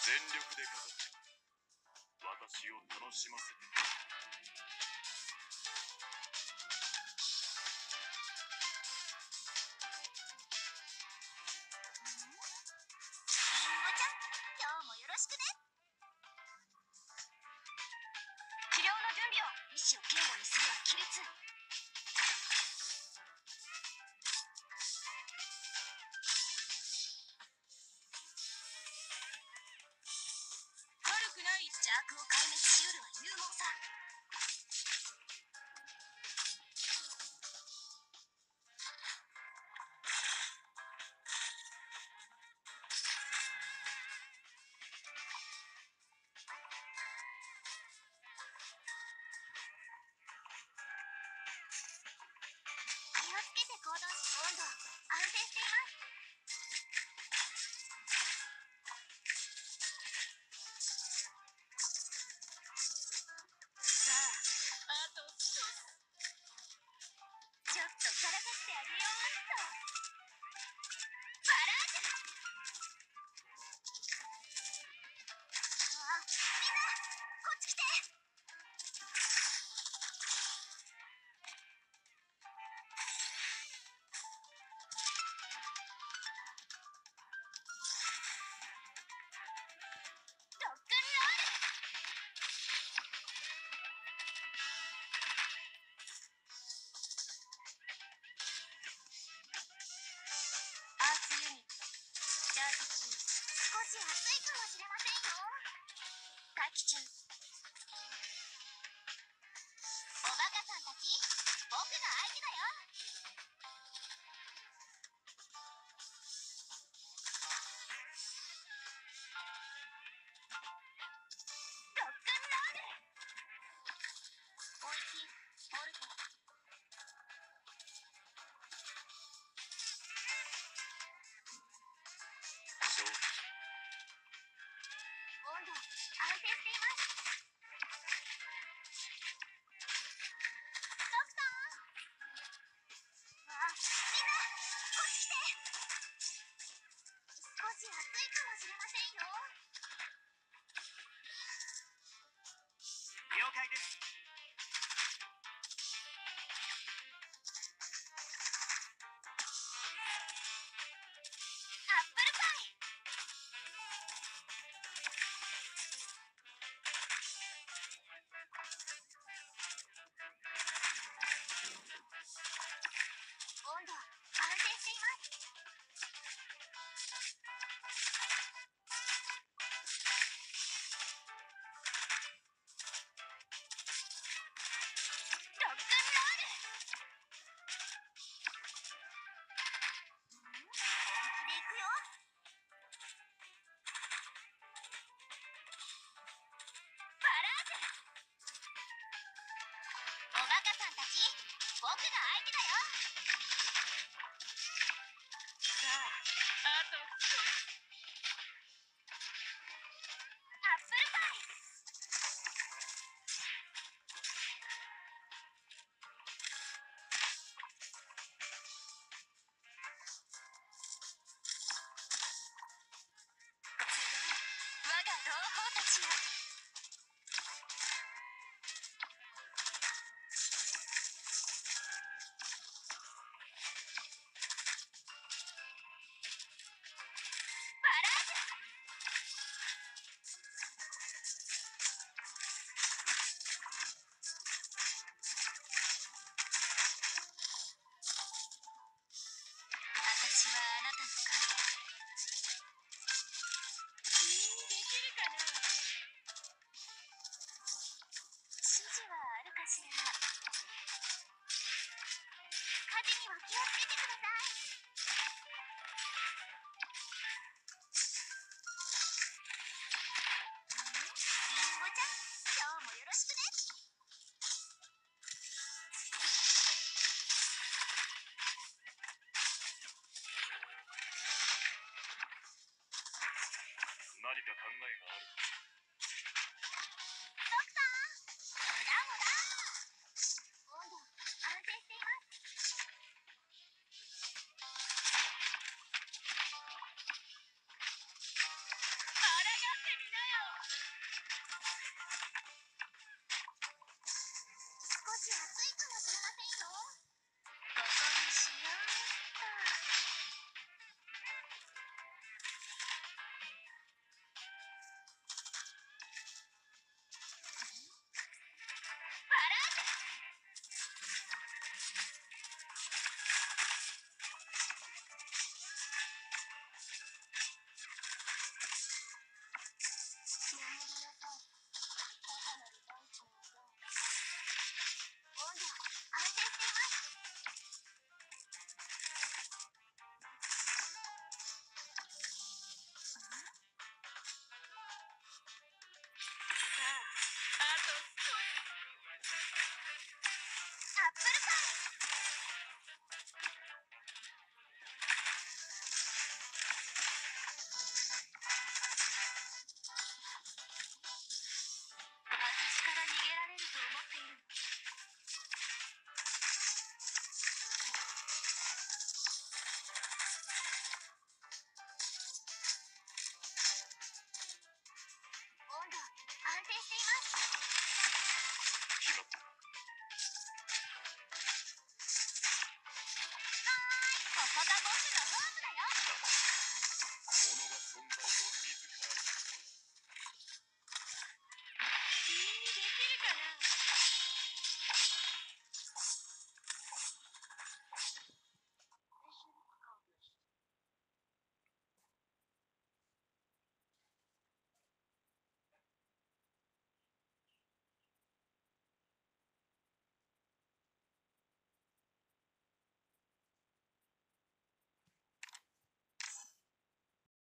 全力でかかって私を楽しませて。 今日もよろしくね。治療の準備を。意志を堅固にするは規律。悪くない。邪悪を壊滅しうるは勇猛さ。気をつけて行動し、温度安定しています。さあ、あと少し。ちょっとからかしてあげようっと。バラージュ。あ、みんなこっち来て。ロックンロール。アーツユニットチャージ中。少し暑いかもしれませんよ。待機中。おバカさんたち、僕が相手だよ。ロックンロール。追いキモルト。温度安定しています。ドクター。あ、みんなこっち来て。少し暑いかもしれませんよ。 了解です。 アップルパイ。温度安定しています。ロックンロール。本気でいくよ。バラージュ。おバカさんたち、僕が相手だよ。さあ、あと少し。アップルパイ。我が同胞たちよ。バラージュ。私はあなたの影。君にできるかな。指示はあるかしら。火事には気をつけてください。リンゴちゃん、今日もよろしくね。 何か考えがある。